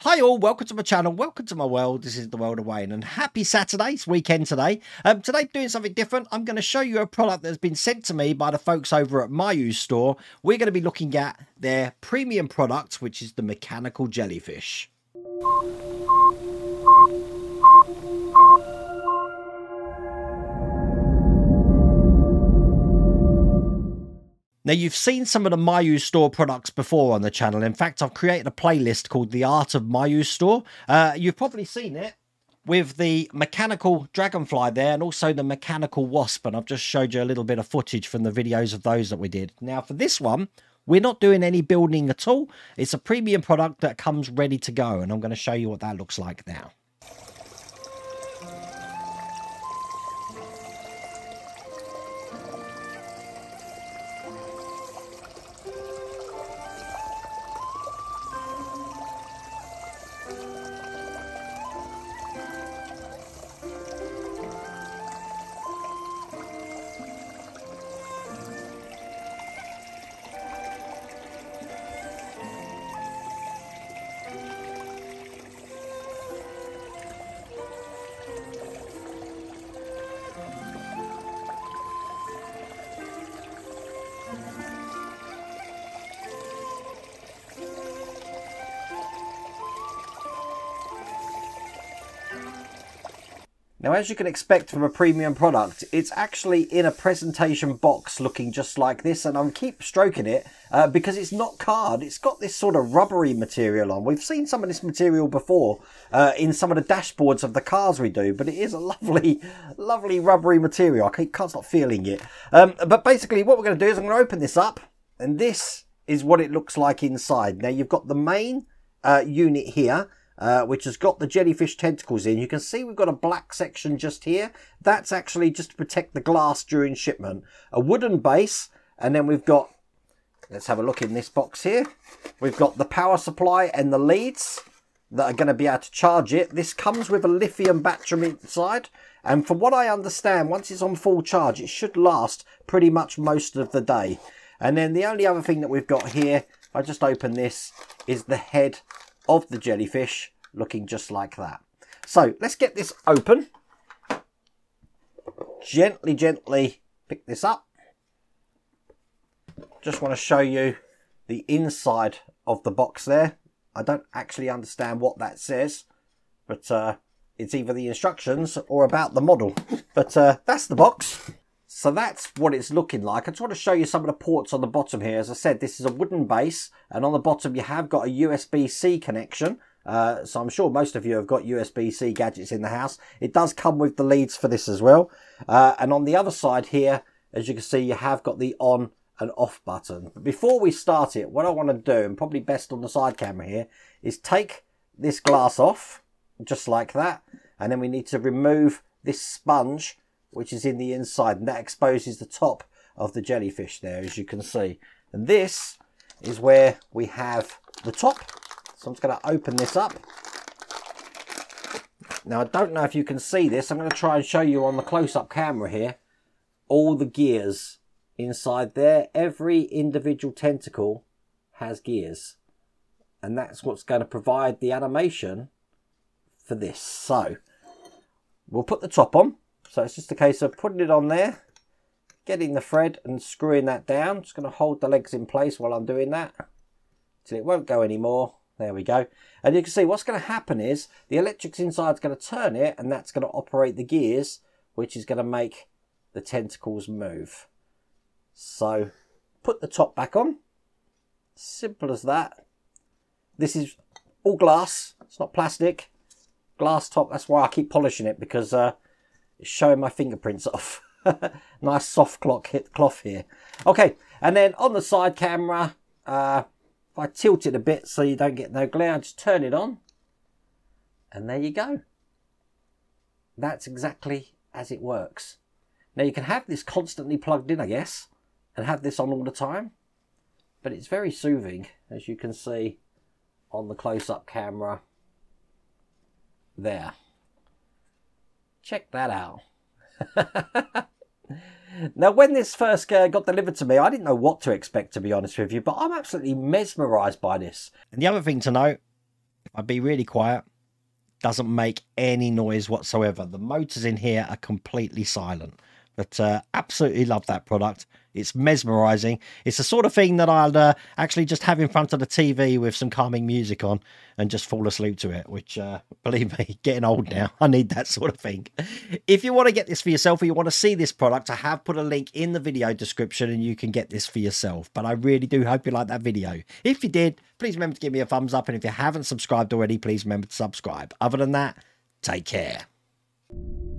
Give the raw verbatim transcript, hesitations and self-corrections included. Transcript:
Hi all, welcome to my channel, welcome to my world. This is the world of Wayne and happy Saturday. It's weekend today. Um, today doing something different. I'm going to show you a product that's been sent to me by the folks over at Moyu Store. We're going to be looking at their premium product, which is the mechanical jellyfish. Now, you've seen some of the Moyu Store products before on the channel. In fact, I've created a playlist called The Art of Moyu Store. Uh, you've probably seen it with the mechanical dragonfly there and also the mechanical wasp. And I've just showed you a little bit of footage from the videos of those that we did. Now, for this one, we're not doing any building at all. It's a premium product that comes ready to go. And I'm going to show you what that looks like now. Now, as you can expect from a premium product, it's actually in a presentation box looking just like this, and I keep stroking it uh, because it's not card. It's got this sort of rubbery material on. We've seen some of this material before uh, in some of the dashboards of the cars we do, but it is a lovely, lovely rubbery material. I can't stop feeling it. Um, but basically what we're going to do is I'm going to open this up, and this is what it looks like inside. Now, you've got the main uh, unit here, Uh, which has got the jellyfish tentacles in. You can see we've got a black section just here. That's actually just to protect the glass during shipment. A wooden base, and then we've got, let's have a look in this box here. We've got the power supply and the leads that are going to be able to charge it. This comes with a lithium battery inside, and from what I understand, once it's on full charge, it should last pretty much most of the day. And then the only other thing that we've got here, if I just open this, is the head of the jellyfish looking just like that. So let's get this open. Gently, gently pick this up. Just want to show you the inside of the box there. I don't actually understand what that says, but uh, it's either the instructions or about the model. But uh, that's the box. So that's what it's looking like. I just want to show you some of the ports on the bottom here. As I said, this is a wooden base, and on the bottom you have got a U S B C connection. Uh, so I'm sure most of you have got U S B C gadgets in the house. It does come with the leads for this as well. Uh, and on the other side here, as you can see, you have got the on and off button. But before we start it, what I want to do, and probably best on the side camera here, is take this glass off, just like that. And then we need to remove this sponge, which is in the inside, and that exposes the top of the jellyfish there, as you can see. And this is where we have the top. So I'm just going to open this up. Now, I don't know if you can see this. I'm going to try and show you on the close-up camera here all the gears inside there. Every individual tentacle has gears, and that's what's going to provide the animation for this. So we'll put the top on. So it's just a case of putting it on there, getting the thread and screwing that down. Just going to hold the legs in place while I'm doing that till it won't go anymore. There we go. And you can see what's going to happen is the electrics inside is going to turn it, and that's going to operate the gears, which is going to make the tentacles move. So put the top back on. Simple as that. This is all glass. It's not plastic. Glass top. That's why I keep polishing it, because uh, it's showing my fingerprints off. Nice soft cloth here. Okay, and then on the side camera, uh, if I tilt it a bit so you don't get no glare, just turn it on. And there you go. That's exactly as it works. Now, you can have this constantly plugged in, I guess, and have this on all the time. But it's very soothing, as you can see on the close-up camera there. Check that out. Now, when this first uh, got delivered to me, I didn't know what to expect, to be honest with you, but I'm absolutely mesmerised by this. And the other thing to note, if I be really quiet, doesn't make any noise whatsoever. The motors in here are completely silent. But uh, absolutely love that product. It's mesmerizing. It's the sort of thing that I'll uh, actually just have in front of the T V with some calming music on and just fall asleep to it, which, uh, believe me, getting old now, I need that sort of thing. If you want to get this for yourself or you want to see this product, I have put a link in the video description and you can get this for yourself. But I really do hope you liked that video. If you did, please remember to give me a thumbs up. And if you haven't subscribed already, please remember to subscribe. Other than that, take care.